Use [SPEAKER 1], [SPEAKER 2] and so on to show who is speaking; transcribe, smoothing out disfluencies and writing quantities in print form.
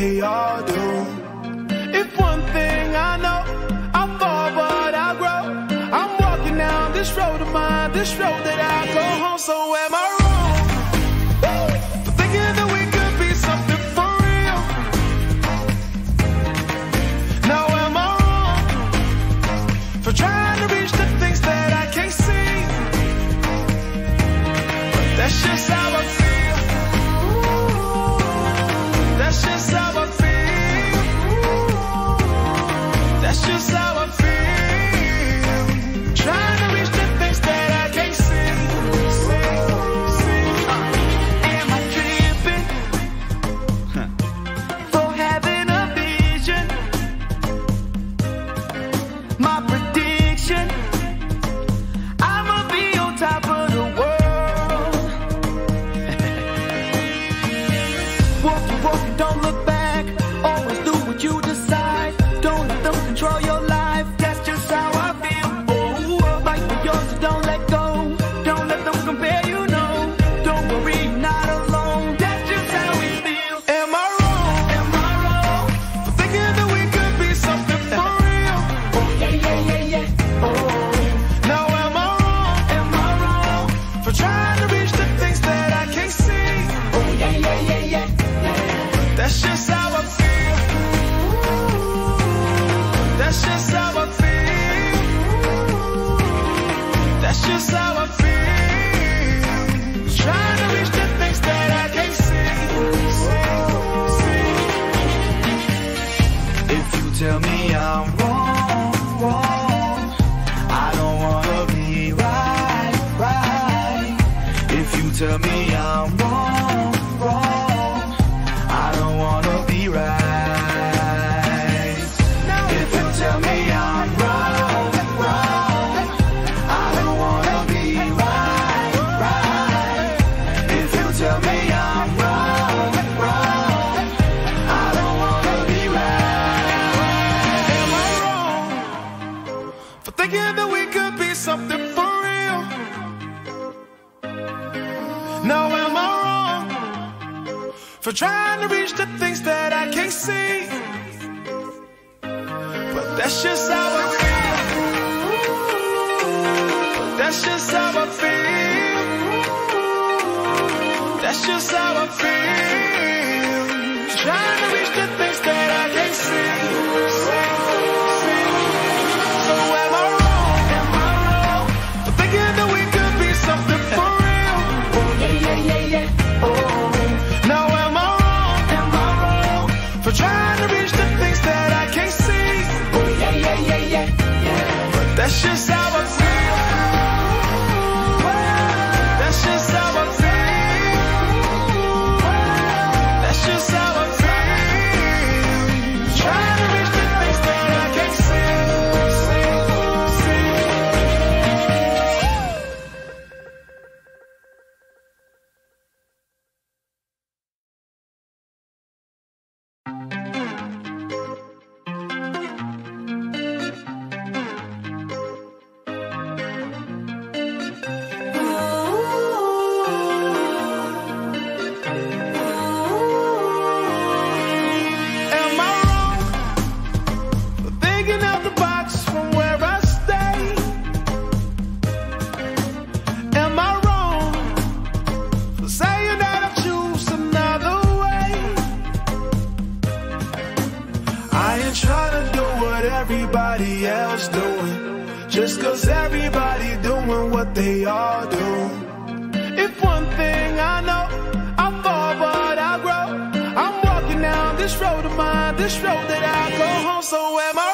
[SPEAKER 1] they all do. If one thing I know, I fall but I grow. I'm walking down this road of mine, this road that I go home. So am I wrong for thinking that we could be something for real? Now am I wrong for trying to reach the things that I can't see? But that's just how I feel. That's just how I feel. That's just how I feel. Trying to reach the things that I can't see. Am I tripping for having a vision? My prediction, I'ma be on top of the world. Walk, don't look back. Always do what you decide. Don't let them control your life. That's just how I feel. Oh, fight for yours, so don't let go. Don't let them compare, you know. Don't worry, you're not alone. That's just how we feel. Am I wrong? Am I wrong for thinking that we could be something for real? Oh yeah. Oh. Now am I wrong? Am I wrong for trying to reach the things that I can't see? Oh yeah. That's just how I feel. That's just how I feel. That's just how I feel. Trying to reach the things that I can't see. If you tell me I'm wrong, I don't wanna be right. If you tell me I'm wrong, I don't wanna be right. If you tell me I'm wrong, I don't wanna be right. If you tell me I'm wrong, I don't wanna be right. Am I wrong for thinking that we could be something for real? Now am I wrong for trying to reach the things that I can't see? But that's just how I feel. But that's just how I feel. That's just how I feel. Trying to reach the things that I can't see. So am I wrong? Am I wrong for thinking that we could be something for real? Oh yeah. Oh. Now am I wrong for trying to reach the things that I can't see? Oh yeah. But that's just how I feel. That's just how I feel. That's just how I feel. Trying to reach the things that I can't see. Am I wrong for thinking out the box from where I stay? Am I wrong for saying that I choose another way? I ain't trying to do what everybody else doing, just cause everybody doing what they all do. If one thing I know, I fall but I grow. I'm walking down this road of mine, this road that I go home. So am I